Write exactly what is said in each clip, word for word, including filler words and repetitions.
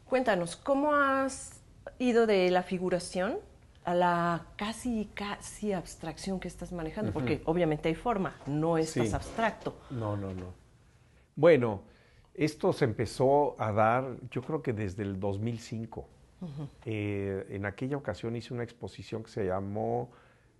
Cuéntanos, ¿cómo has ido de la figuración a la casi, casi abstracción que estás manejando? Ujú. Porque obviamente hay forma, no estás Sí, abstracto. no, no, no. Bueno, esto se empezó a dar, yo creo que desde el dos mil cinco. Eh, en aquella ocasión hice una exposición que se llamó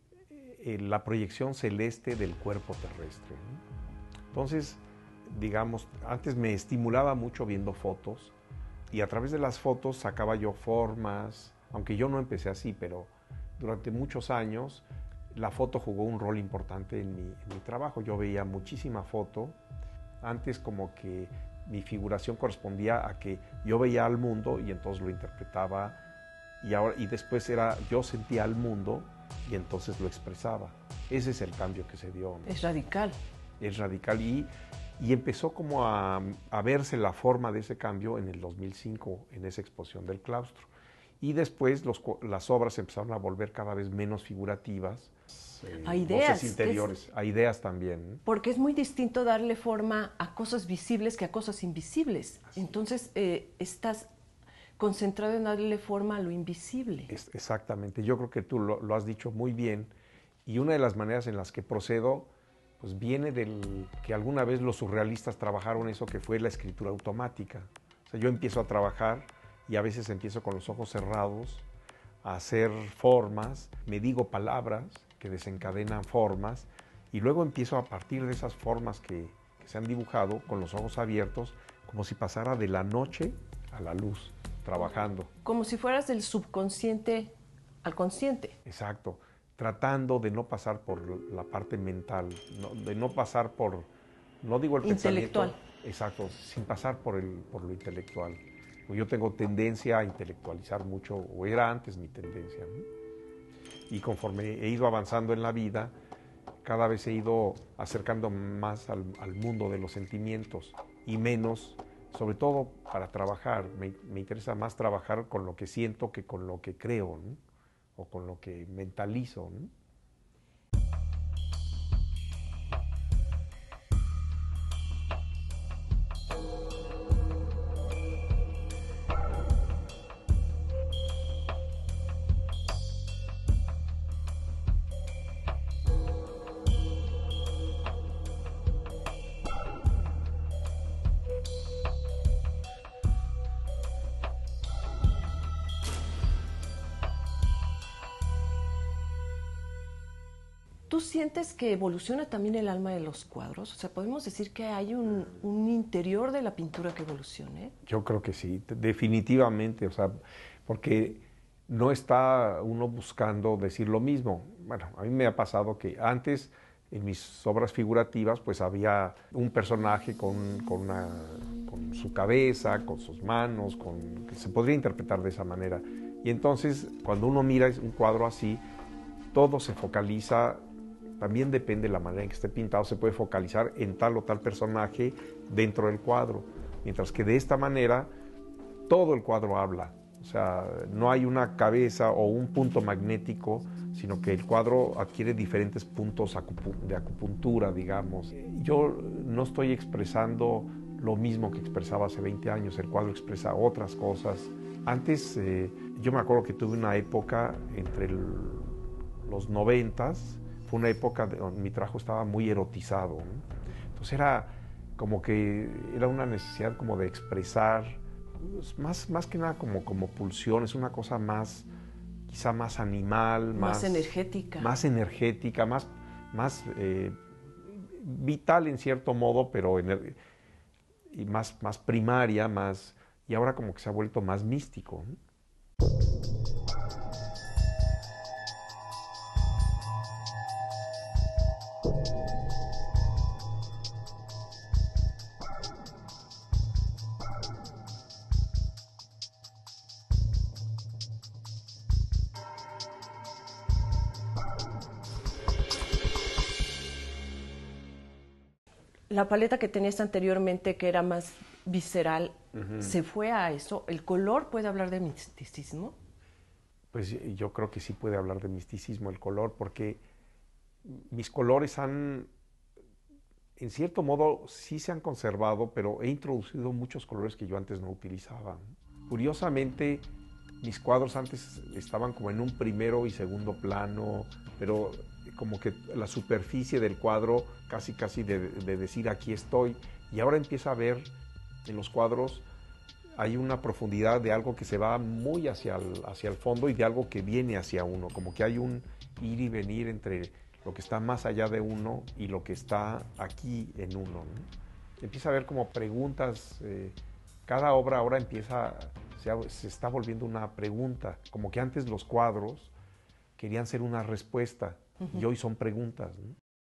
eh, La proyección celeste del cuerpo terrestre, ¿no? Entonces, digamos, antes me estimulaba mucho viendo fotos y a través de las fotos sacaba yo formas, aunque yo no empecé así, pero durante muchos años la foto jugó un rol importante en mi, en mi trabajo. Yo veía muchísima foto. Antes como que mi figuración correspondía a que yo veía al mundo y entonces lo interpretaba y, ahora, y después era yo sentía al mundo y entonces lo expresaba. Ese es el cambio que se dio, ¿no? Es radical. Es radical y, y empezó como a, a verse la forma de ese cambio en el dos mil cinco, en esa exposición del claustro. Y después los, las obras empezaron a volver cada vez menos figurativas, A eh, voces ideas, que es, interiores, a ideas también, ¿no? porque es muy distinto darle forma a cosas visibles que a cosas invisibles. Así. Entonces, eh, estás concentrado en darle forma a lo invisible. Es, exactamente, yo creo que tú lo, lo has dicho muy bien y una de las maneras en las que procedo pues viene del que alguna vez los surrealistas trabajaron eso que fue la escritura automática. O sea, yo empiezo a trabajar y a veces empiezo con los ojos cerrados a hacer formas, me digo palabras que desencadenan formas y luego empiezo a partir de esas formas que, que se han dibujado con los ojos abiertos como si pasara de la noche a la luz, trabajando. Como si fueras del subconsciente al consciente. Exacto, tratando de no pasar por la parte mental, no, de no pasar por, no digo el Intelectual. pensamiento, exacto, sin pasar por, el, por lo intelectual. Yo tengo tendencia a intelectualizar mucho, o era antes mi tendencia, ¿no? Y conforme he ido avanzando en la vida, cada vez he ido acercando más al, al mundo de los sentimientos y menos, sobre todo para trabajar. Me, me interesa más trabajar con lo que siento que con lo que creo, ¿no? O con lo que mentalizo, ¿no? ¿Tú sientes que evoluciona también el alma de los cuadros? O sea, ¿podemos decir que hay un, un interior de la pintura que evolucione? Yo creo que sí, definitivamente, o sea, porque no está uno buscando decir lo mismo. Bueno, a mí me ha pasado que antes en mis obras figurativas pues había un personaje con, con, una, con su cabeza, con sus manos, con, que se podría interpretar de esa manera. Y entonces cuando uno mira un cuadro así, todo se focaliza, también depende de la manera en que esté pintado, se puede focalizar en tal o tal personaje dentro del cuadro. Mientras que de esta manera todo el cuadro habla. O sea, no hay una cabeza o un punto magnético, sino que el cuadro adquiere diferentes puntos de acupuntura, digamos. Yo no estoy expresando lo mismo que expresaba hace veinte años, el cuadro expresa otras cosas. Antes, eh, yo me acuerdo que tuve una época entre el, los noventas, fue una época donde mi trabajo estaba muy erotizado, ¿no? Entonces era como que era una necesidad como de expresar, pues, más, más que nada como, como pulsiones, una cosa más, quizá más animal, Más más energética. más, energética, más, más eh, vital en cierto modo, pero ener, y más, más primaria, más, y ahora como que se ha vuelto más místico, ¿no? La paleta que tenías anteriormente, que era más visceral, uh-huh. ¿Se fue a eso? ¿El color puede hablar de misticismo? Pues yo creo que sí puede hablar de misticismo el color, porque mis colores han, en cierto modo, sí se han conservado, pero he introducido muchos colores que yo antes no utilizaba. Curiosamente, mis cuadros antes estaban como en un primero y segundo plano, pero como que la superficie del cuadro casi casi de, de decir aquí estoy, y ahora empieza a ver en los cuadros hay una profundidad de algo que se va muy hacia el, hacia el fondo y de algo que viene hacia uno, como que hay un ir y venir entre lo que está más allá de uno y lo que está aquí en uno, ¿no? Empieza a ver como preguntas, eh, cada obra ahora empieza, se, se está volviendo una pregunta, como que antes los cuadros querían ser una respuesta, uh-huh. y hoy son preguntas, ¿no?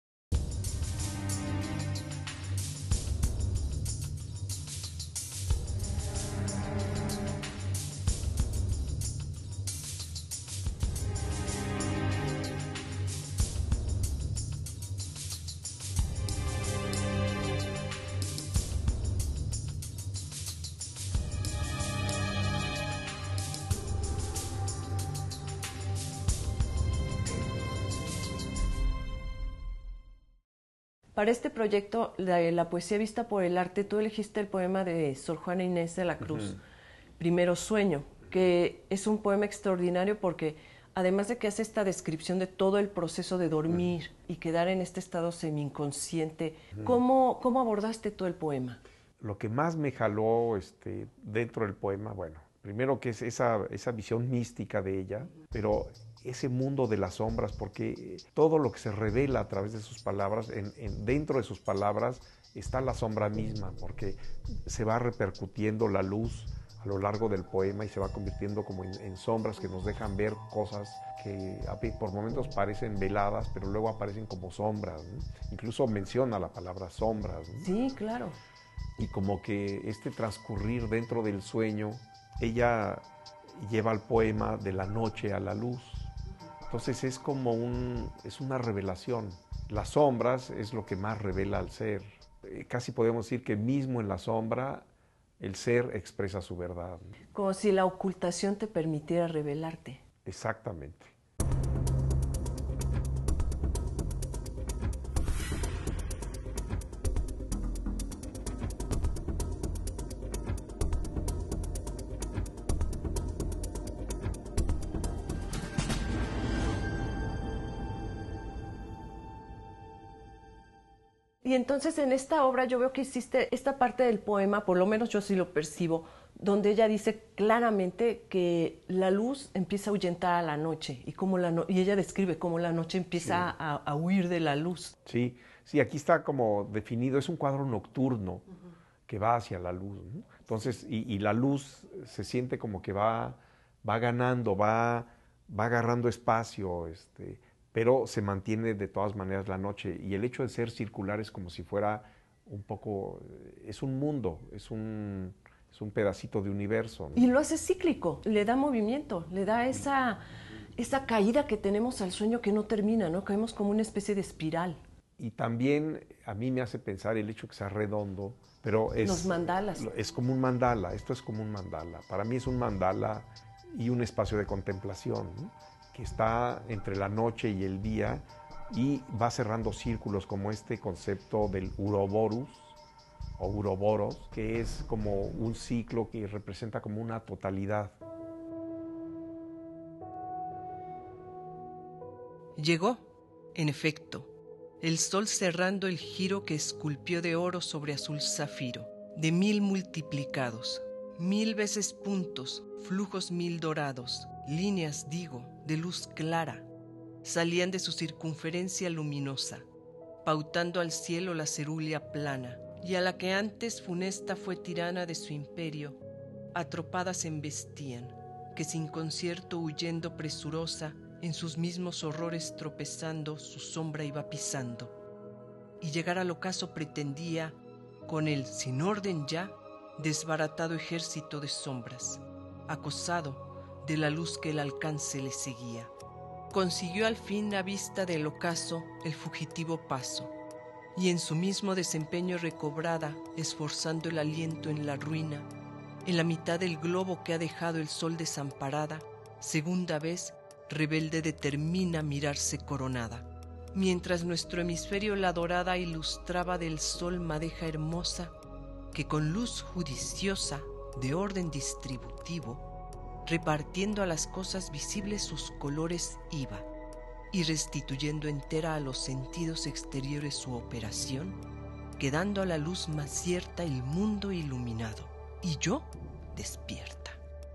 Para este proyecto, la, la poesía vista por el arte, tú elegiste el poema de Sor Juana Inés de la Cruz, uh-huh. Primero Sueño, que es un poema extraordinario porque además de que hace esta descripción de todo el proceso de dormir uh-huh. y quedar en este estado semi-inconsciente, uh-huh. ¿cómo, ¿cómo abordaste tú el poema? Lo que más me jaló este, dentro del poema, bueno, primero que es esa, esa visión mística de ella, uh-huh. pero ese mundo de las sombras, porque todo lo que se revela a través de sus palabras, en, en, dentro de sus palabras está la sombra misma, porque se va repercutiendo la luz a lo largo del poema y se va convirtiendo como en, en sombras que nos dejan ver cosas que por momentos parecen veladas, pero luego aparecen como sombras, ¿no? Incluso menciona la palabra sombras, ¿no? Sí, claro. Y como que este transcurrir dentro del sueño, ella lleva el poema de la noche a la luz. Entonces es como un, es una revelación. Las sombras es lo que más revela al ser. Eh, casi podemos decir que mismo en la sombra el ser expresa su verdad. Como si la ocultación te permitiera revelarte. Exactamente. Y entonces en esta obra yo veo que hiciste esta parte del poema, por lo menos yo sí lo percibo, donde ella dice claramente que la luz empieza a ahuyentar a la noche y, como la no y ella describe cómo la noche empieza sí. a, a huir de la luz. Sí, sí, aquí está como definido, es un cuadro nocturno uh-huh. que va hacia la luz, ¿no? Entonces, y, y la luz se siente como que va, va ganando, va, va agarrando espacio, este... pero se mantiene de todas maneras la noche, y el hecho de ser circular es como si fuera un poco, es un mundo, es un, es un pedacito de universo, ¿no? Y lo hace cíclico, le da movimiento, le da esa, esa caída que tenemos al sueño que no termina, ¿no? Caemos como una especie de espiral. Y también a mí me hace pensar el hecho que sea redondo, pero es, los mandalas. Es como un mandala, esto es como un mandala. Para mí es un mandala y un espacio de contemplación, ¿no? Que está entre la noche y el día y va cerrando círculos, como este concepto del Uroboros o Uroboros, que es como un ciclo que representa como una totalidad. Llegó, en efecto, el sol cerrando el giro que esculpió de oro sobre azul zafiro, de mil multiplicados, mil veces puntos, flujos mil dorados, líneas, digo, de luz clara, salían de su circunferencia luminosa, pautando al cielo la cerúlea plana, y a la que antes funesta fue tirana de su imperio, atropadas embestían, que sin concierto huyendo presurosa, en sus mismos horrores tropezando, su sombra iba pisando, y llegar al ocaso pretendía, con el, sin orden ya, desbaratado ejército de sombras, acosado de la luz que el alcance le seguía. Consiguió al fin a vista del ocaso el fugitivo paso, y en su mismo desempeño recobrada, esforzando el aliento en la ruina, en la mitad del globo que ha dejado el sol desamparada, segunda vez rebelde determina mirarse coronada. Mientras nuestro hemisferio la dorada ilustraba del sol madeja hermosa, que con luz judiciosa de orden distributivo, repartiendo a las cosas visibles sus colores I V A y restituyendo entera a los sentidos exteriores su operación, quedando a la luz más cierta el mundo iluminado y yo despierta.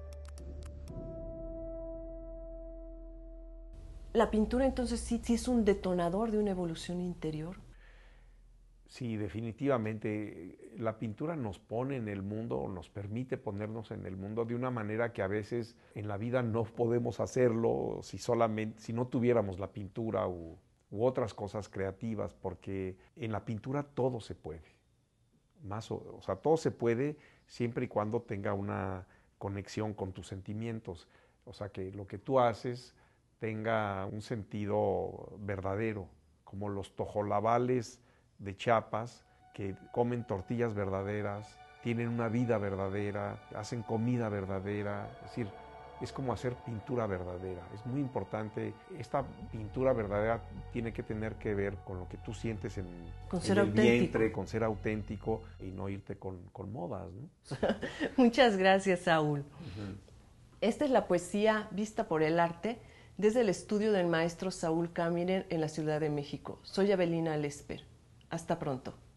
La pintura entonces sí, sí es un detonador de una evolución interior. Sí, definitivamente. La pintura nos pone en el mundo, nos permite ponernos en el mundo de una manera que a veces en la vida no podemos hacerlo si solamente, si no tuviéramos la pintura u, u otras cosas creativas, porque en la pintura todo se puede. Más o, o sea, todo se puede siempre y cuando tenga una conexión con tus sentimientos. O sea, que lo que tú haces tenga un sentido verdadero, como los tojolabales de Chiapas, que comen tortillas verdaderas, tienen una vida verdadera, hacen comida verdadera, es decir, es como hacer pintura verdadera. Es muy importante, esta pintura verdadera tiene que tener que ver con lo que tú sientes en, con en ser el auténtico. vientre, con ser auténtico y no irte con, con modas, ¿no? Muchas gracias, Saúl. Uh-huh. Esta es la poesía vista por el arte desde el estudio del maestro Saúl Caminer en la Ciudad de México. Soy Avelina Lesper. Hasta pronto.